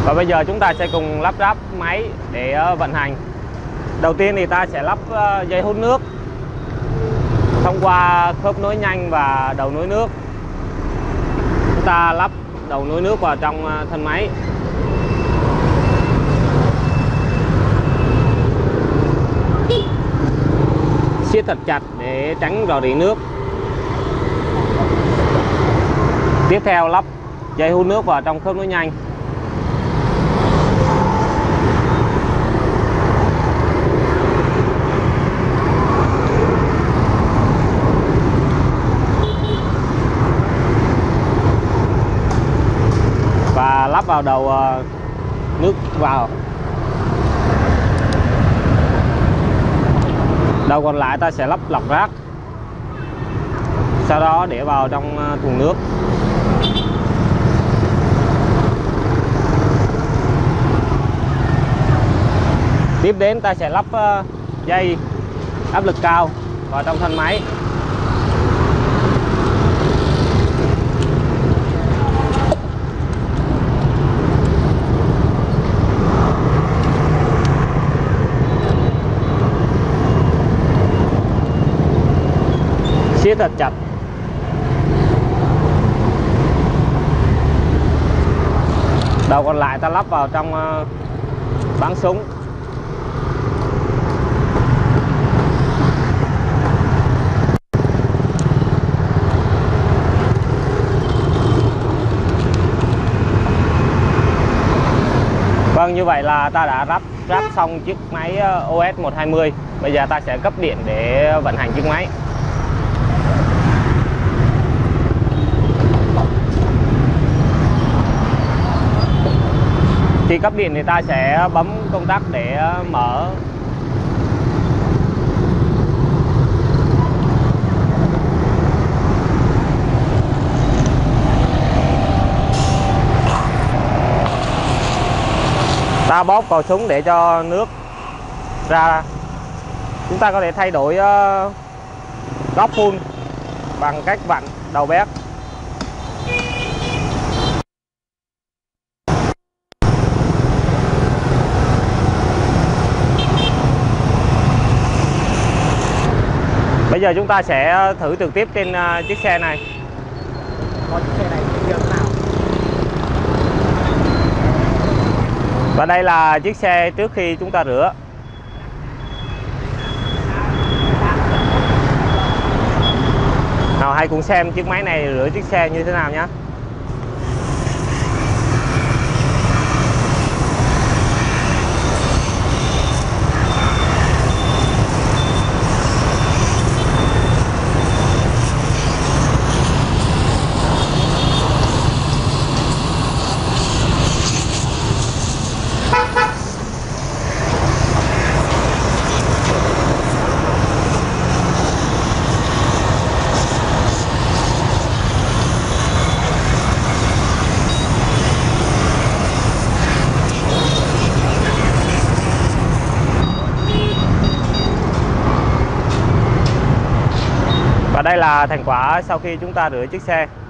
Và bây giờ chúng ta sẽ cùng lắp ráp máy để vận hành. Đầu tiên thì ta sẽ lắp dây hút nước thông qua khớp nối nhanh và đầu nối nước. Chúng ta lắp đầu nối nước vào trong thân máy. Siết thật chặt để tránh rò rỉ nước. Tiếp theo lắp dây hút nước vào trong khớp nối nhanh. Và lắp vào đầu nước vào. Đầu còn lại ta sẽ lắp lọc rác, sau đó để vào trong thùng nước. Tiếp đến ta sẽ lắp dây áp lực cao vào trong thân máy. Siết thật chặt. Đầu còn lại ta lắp vào trong bắn súng. Vâng, như vậy là ta đã ráp xong chiếc máy OS 120. Bây giờ ta sẽ cấp điện để vận hành chiếc máy. Khi cấp điện thì ta sẽ bấm công tắc để mở. Ta bóp cò súng để cho nước ra. Chúng ta có thể thay đổi góc phun bằng cách vặn đầu béc. Bây giờ chúng ta sẽ thử trực tiếp trên chiếc xe này. Có chiếc xe này như thế nào? Và đây là chiếc xe trước khi chúng ta rửa. Nào, hãy cùng xem chiếc máy này rửa chiếc xe như thế nào nhé. Và đây là thành quả sau khi chúng ta rửa chiếc xe.